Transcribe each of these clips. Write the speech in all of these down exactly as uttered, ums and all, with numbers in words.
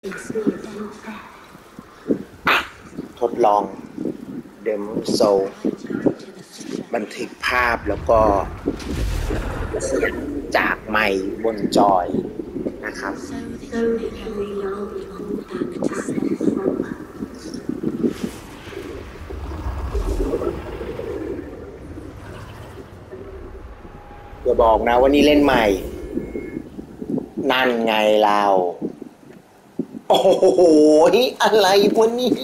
ทดลองเดมอนโซลบันทึกภาพแล้วก็เสียงจากไมค์บนจอยนะครับอย่าบอกนะว่านี่เล่นใหม่นั่นไงเราโอ้โหอะไรวะนี่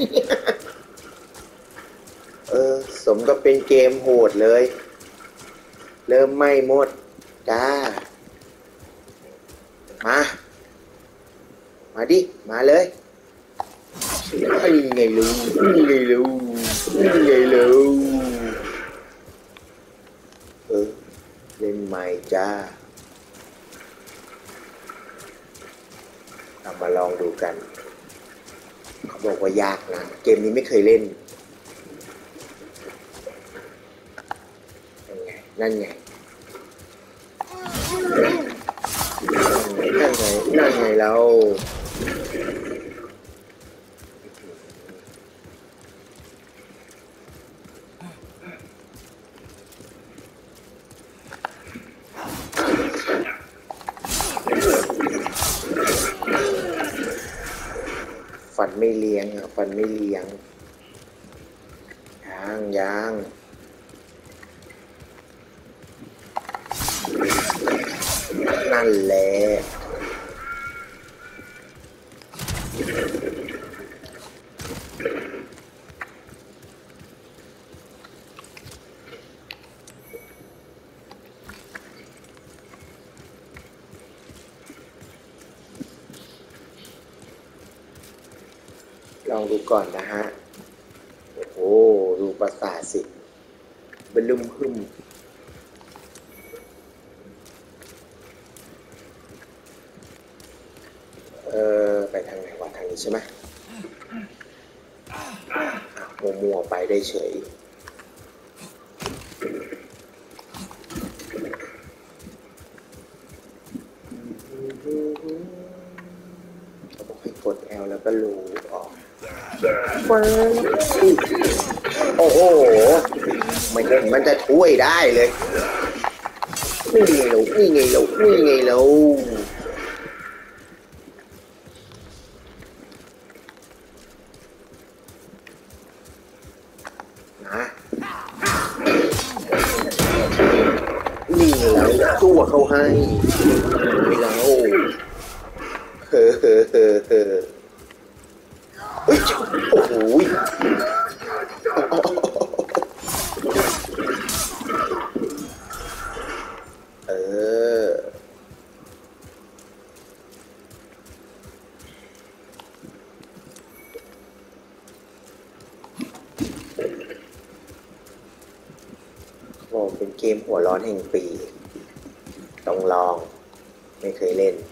เออสมก็เป็นเกมโหดเลยเริ่มไม่หมดจ้ามามาดิมาเลยไอ้ไงลูไงลูไงลูเออเล่นใหม่จ้าเอามาลองดูกันเขาบอกว่ายากนะเกมนี้ไม่เคยเล่นนั่นไงนั่นไงนั่นไงเราฟันไม่เลี้ยงอ่ะฟันไม่เลี้ยงยางยางนั่นแหละลองดูก่อนนะฮะโอ้โหดูประสาทสิบลุ่มหึ่มเออไปทางไหนวะทางนี้ใช่ไหมมัวมัวไปได้เฉยเขาบอกให้กด L แล้วก็รูออกโอ้โหไม่เห็นมันจะช่วยได้เลยนี่ไงเรานี่ไงเรานี่ไงเรานะนี่ไงเราตัวเขาให้ไม่เราเฮ้อเฮ้อเฮ้อเฮ้อเฮ้ยโอ้โหเออโอ้เป็นเกมหัวร้อนแห่งปีต้องลองไม่เคยเล่น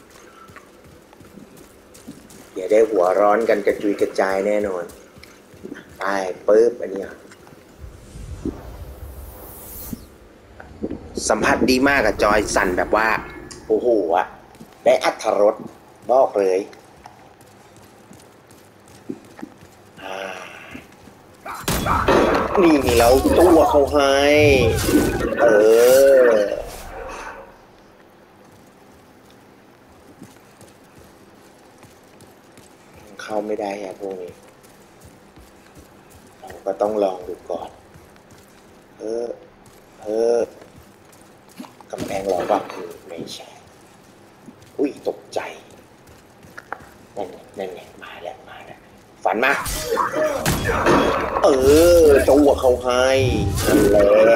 เดี๋ยวได้หัวร้อนกันกระจุยกระจายแน่นอนไปปึ๊บอันนี้สัมผัสดีมากอะจอยสั่นแบบว่าโอ้โหอะได้อรรถรสบอกเลยนี่มีแล้วตัวเขาให้เออเข้าไม่ได้อะพวกนี้เราก็ต้องลองดูก่อนเออเออกำแพงหรอเปล่าไม่ใช่อุ้ยตกใจนั่นไงนั่นไงมาแล้วมาแล้วฝันมาเออตัวเขาให้นั่นแหละ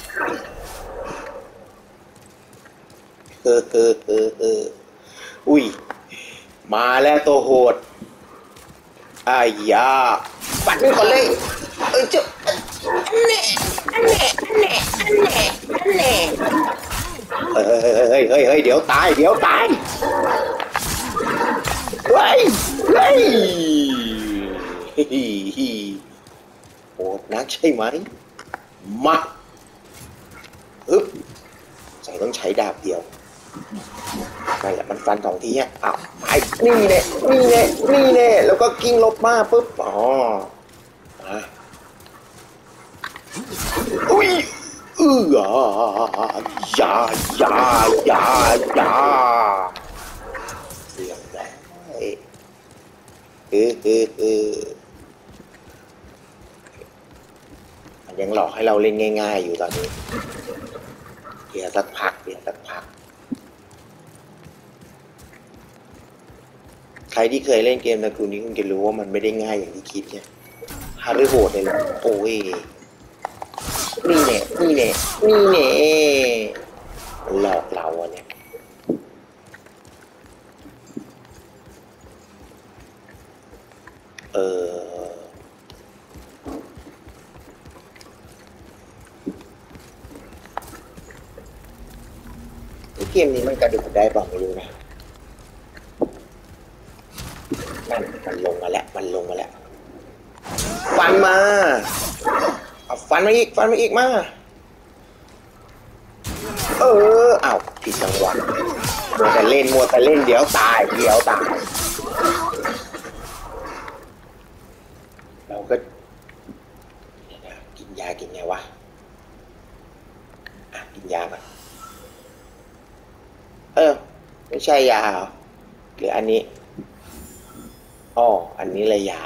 เออเออเออเอออุ้ยมาแล้วตัวโหดอายาปัดนี่ก่อนเลยเออเจ้าแน่แน่แน่แน่แน่เฮ้ยเฮ้ยเฮ้ยเดี๋ยวตายเดี๋ยวตายเฮ้ยเฮ้ยโหดนักใช่ไหมมาอึ๊บใส่ต้องใช้ดาบเดียวนั่นแหละมันฟันสองทีอ่ะอ้าวไปนี่เน่นี่เน่นี่เน่แล้วก็กิ้งลบมาปุ๊บอ๋อมาอุ้ยเออยายายายาเสียงได้เออเออเออมันยังหลอกให้เราเล่นง่ายๆอยู่ตอนนี้เดี๋ยวสักพักเดี๋ยวสักพักใครที่เคยเล่นเกมตระกูลนี้คงจะรู้ว่ามันไม่ได้ง่ายอย่างที่คิดเนี่ยฮาร์ดโหดเลยนะโอ้ยนี่เนี่ยนี่เนี่ยนี่เนี่ยมันหลอกเราอะเนี่ยเออเกมนี้มันกระโดดได้เปล่าไม่รู้นะมันมันลงมาแล้วมันลงมาแล้วฟันมาเอาฟันมาอีกฟันมาอีกมาเอออ้าวผิดจังหวะมัวแต่เล่นมัวแต่เล่นเดี๋ยวตายเดี๋ยวตายเราก็กินยากินไงวะอ่ะกินยาก่อนเออไม่ใช่ยาหรืออันนี้อ๋ออันนี้เลยยา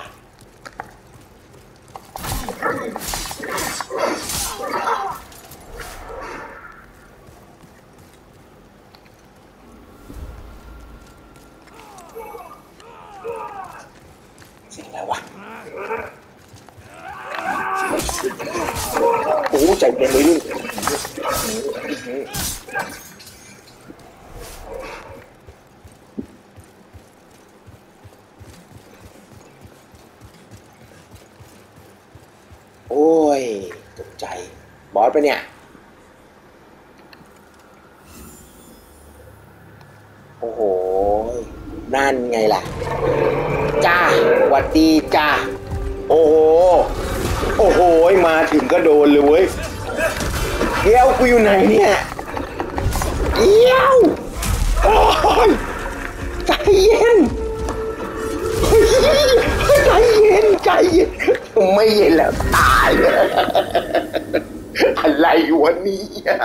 เสียงอะไรวะโอ้ใจเย็นเลยลูกโอ้ยตกใจบอสปะเนี่ยโอ้โหนั่นไงล่ะจ้าหวัดดีจ้าโอ้โหโอ้โหมาถึงก็โดนเลยเว้ยเดี๋ยวกูอยู่ไหนเนี่ยเดี๋ยวโอ้ยใจเย็นใจเย็นใจเย็นไม่เย็นแล้วตายอะไรวะเนี่ย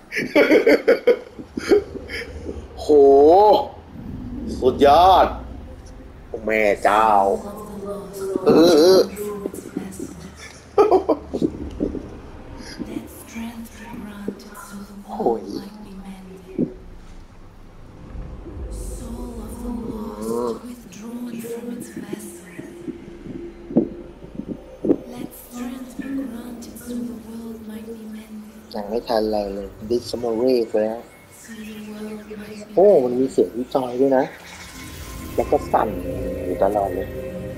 โหสุดยอดแม่เจ้าเออโอ้ยยังไม่ทันอะไรเลยดิสมอรีไปแล้วโอ้มันมีเสียงวิจอยด้วยนะแล้วก็สั่นอยู่ตลอดเลย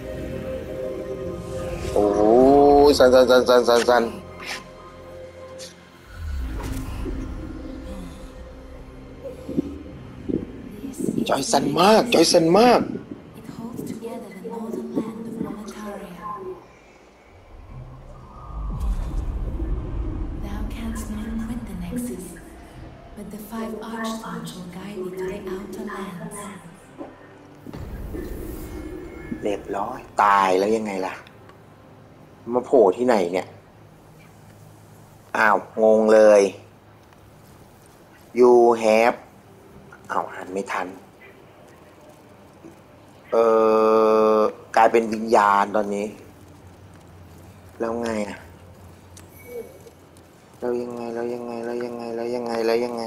โอ้ยสั่นสั่นสั่นสั่นสั่นสั่นจอยสั่นมากจอยสั่นมากเรียบร้อยตายแล้วยังไงล่ะมาโผล่ที่ไหนเนี่ยอ้าวงงเลย you have อ้าวอ่านไม่ทันเออกลายเป็นวิญญาณตอนนี้แล้วไงอ่ะแล้วยังไงแล้วยังไงแล้วยังไงแล้วยังไงแล้วยังไง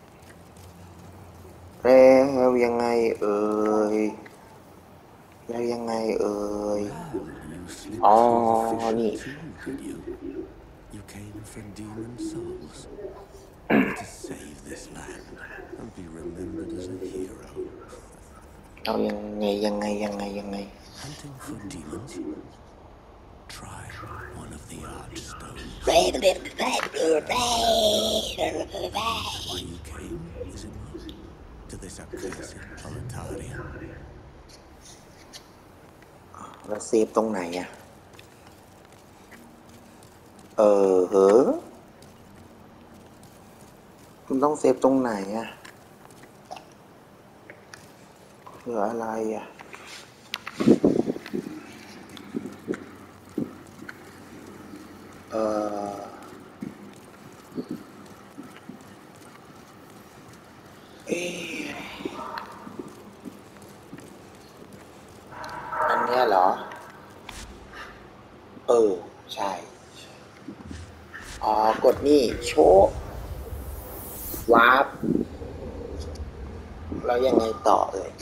แล้วยังไงเอ่ยแล้วยังไงเอ่ยอ๋อนี่ You came for demon souls to save this land and be remembered as a hero. เอายังไงยังไงยังไงยังไง Hunting for demons. Try one of the archstones. Why you came, is it not? To this accursed Proletarian. แล้วเซฟตรงไหนอ่ะเออเหรอคุณต้องเซฟตรงไหนอ่ะเหลืออะไรอ่ะเออเอ๊ะอันเนี้ยเหรอเออใช่อ๋อกดนี่โชว์วาร์ปแล้วยังไงต่อเอ่ย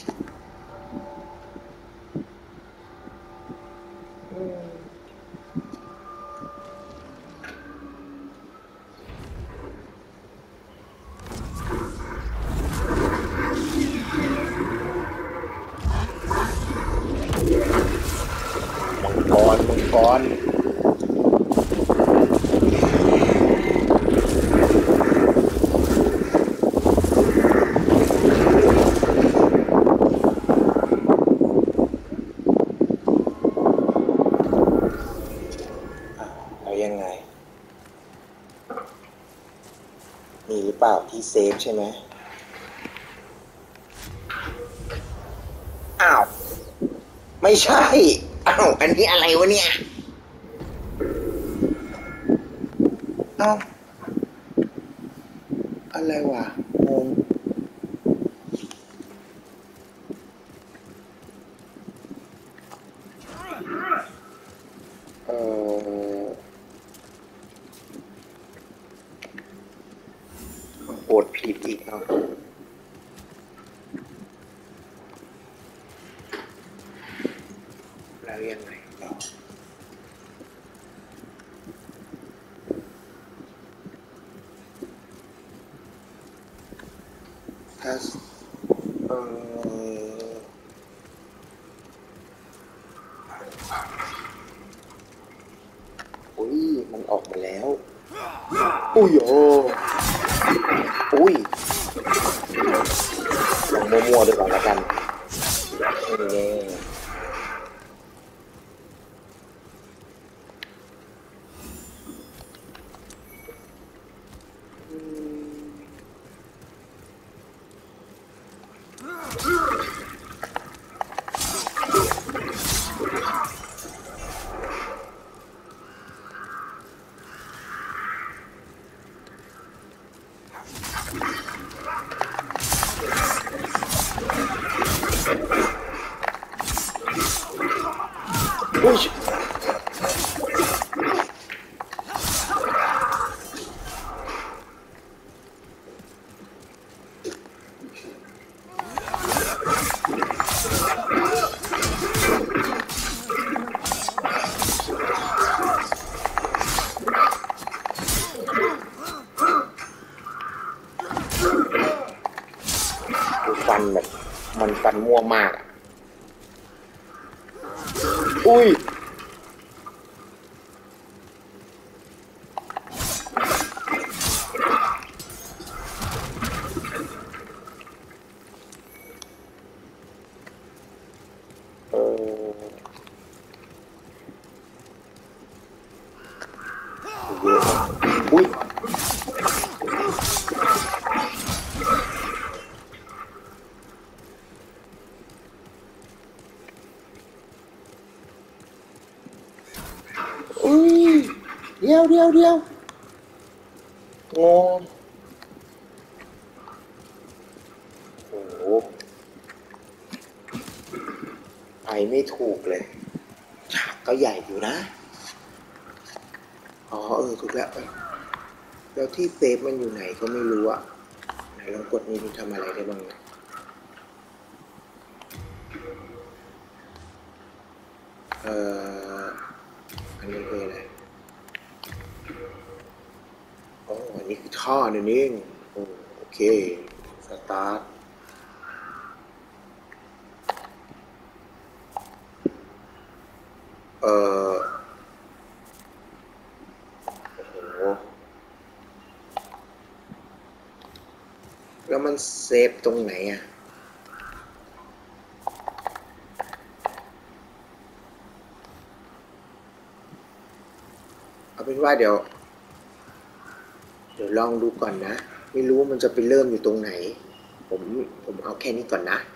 มังกรมังกรแล้วยังไงมีหรือเปล่าที่เซฟใช่ไหมอ้าวไม่ใช่อ้าวอันนี้อะไรวะเนี่ยอ้าวอะไรวะงงเออกดผิดอีกเนาะแล้วยังไงต่อถ้าเอออุ้ยมันออกมาแล้วอุ้ยโอ้อุ้ยลองมั่วๆดูก่อนแล้วกันนี่อุ้ยฟันแบบมันฟันมั่วมากอุ้ยเออเยอะอุ้ยอุ้ยเดียวเดียวเดียวงงโอ้โหไปไม่ถูกเลยฉากก็ใหญ่อยู่นะอ๋อเออถูกแล้วแล้วที่เซฟมันอยู่ไหนก็ไม่รู้อะไหนลองกดนี้ดูทำอะไรได้บ้างนะเอ่ออันนี้คืออะไรอ๋ออันนี้คือท่อนั่นเองโอโอเคสตาร์ทเอ่อโอ้โหแล้วมันเซฟตรงไหนอะเอาเป็นว่าเดี๋ยวเดี๋ยวลองดูก่อนนะไม่รู้ว่ามันจะไปเริ่มอยู่ตรงไหนผมผมเอาแค่นี้ก่อนนะ